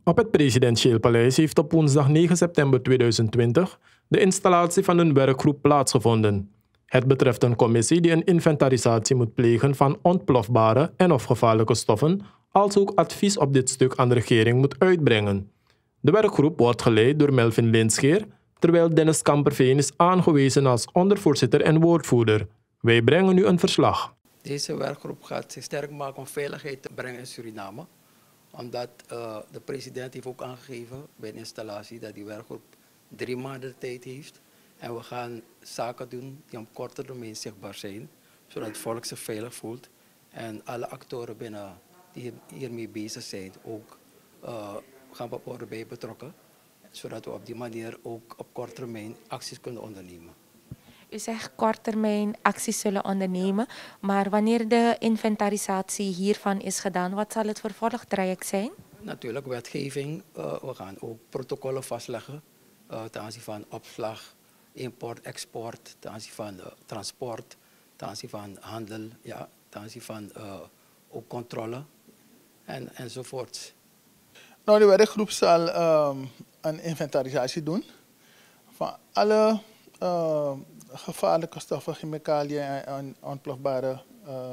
Op het presidentieel paleis heeft op woensdag 9 september 2020 de installatie van een werkgroep plaatsgevonden. Het betreft een commissie die een inventarisatie moet plegen van ontplofbare en of gevaarlijke stoffen, alsook advies op dit stuk aan de regering moet uitbrengen. De werkgroep wordt geleid door Melvin Linscheer, terwijl Dennis Kamperveen is aangewezen als ondervoorzitter en woordvoerder. Wij brengen u een verslag. Deze werkgroep gaat zich sterk maken om veiligheid te brengen in Suriname. Omdat de president heeft ook aangegeven bij de installatie dat die werkgroep 3 maanden de tijd heeft. En we gaan zaken doen die op korte termijn zichtbaar zijn, zodat het volk zich veilig voelt. En alle actoren binnen die hiermee bezig zijn ook gaan worden bij betrokken. Zodat we op die manier ook op korte termijn acties kunnen ondernemen. U zegt korttermijn acties zullen ondernemen, maar wanneer de inventarisatie hiervan is gedaan, wat zal het vervolgtraject zijn? Natuurlijk wetgeving. We gaan ook protocollen vastleggen ten aanzien van opslag, import, export, ten aanzien van transport, ten aanzien van handel, ja, ten aanzien van ook controle enzovoort. Nou, de werkgroep zal een inventarisatie doen van alle gevaarlijke stoffen, chemicaliën en ontplofbare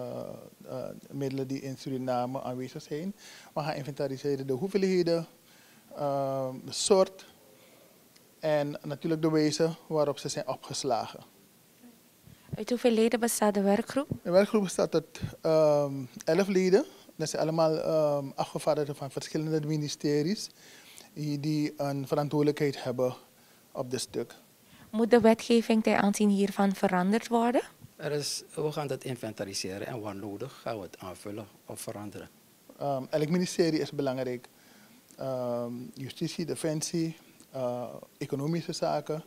middelen die in Suriname aanwezig zijn. We gaan inventariseren de hoeveelheden, de soort en natuurlijk de wijze waarop ze zijn opgeslagen. Uit hoeveel leden bestaat de werkgroep? De werkgroep bestaat uit 11 leden. Dat zijn allemaal afgevaardigden van verschillende ministeries die een verantwoordelijkheid hebben op dit stuk. Moet de wetgeving ten aanzien hiervan veranderd worden? We gaan dat inventariseren en waar nodig gaan we het aanvullen of veranderen. Elk ministerie is belangrijk. Justitie, defensie, economische zaken,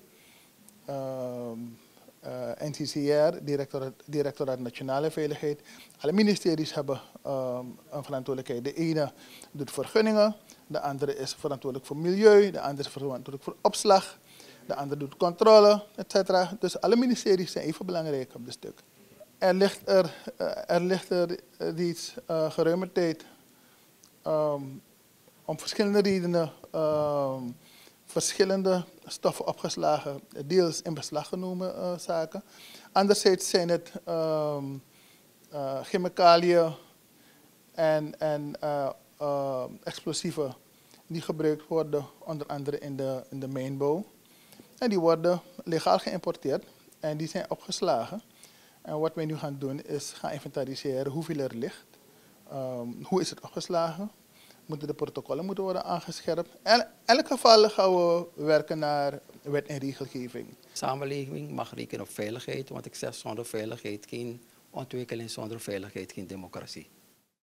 NCCR, Directoraat Nationale Veiligheid. Alle ministeries hebben een verantwoordelijkheid. De ene doet vergunningen, de andere is verantwoordelijk voor milieu, de andere is verantwoordelijk voor opslag, de andere doet controle, etc. Dus alle ministeries zijn even belangrijk op dit stuk. Er ligt er iets geruime tijd om verschillende redenen verschillende stoffen opgeslagen, deels in beslag genomen zaken. Anderzijds zijn het chemicaliën en explosieven die gebruikt worden, onder andere in de mijnbouw. En die worden legaal geïmporteerd en die zijn opgeslagen. En wat wij nu gaan doen is gaan inventariseren hoeveel er ligt, hoe is het opgeslagen. De protocollen moeten worden aangescherpt. En in elk geval gaan we werken naar wet en regelgeving. De samenleving mag rekenen op veiligheid, want ik zeg zonder veiligheid geen ontwikkeling, zonder veiligheid geen democratie.